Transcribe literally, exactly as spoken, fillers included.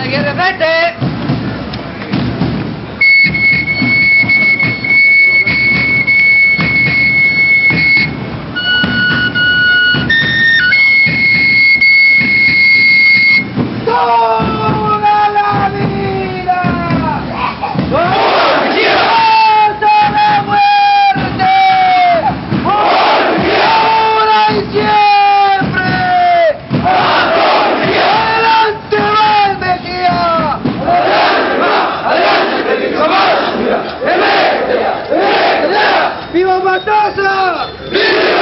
Aguirre frente. ¡Toda la vida! ¡Policía! ¡Hasta la muerte! ¡Policía! ¡Ahora y siempre! ¡Policía! ¡Adelante va el Mejía! ¡Adelante va! ¡Adelante, Benito Mártir! ¡Emergencia! ¡Emergencia! ¡Viva Matasa! ¡Viva!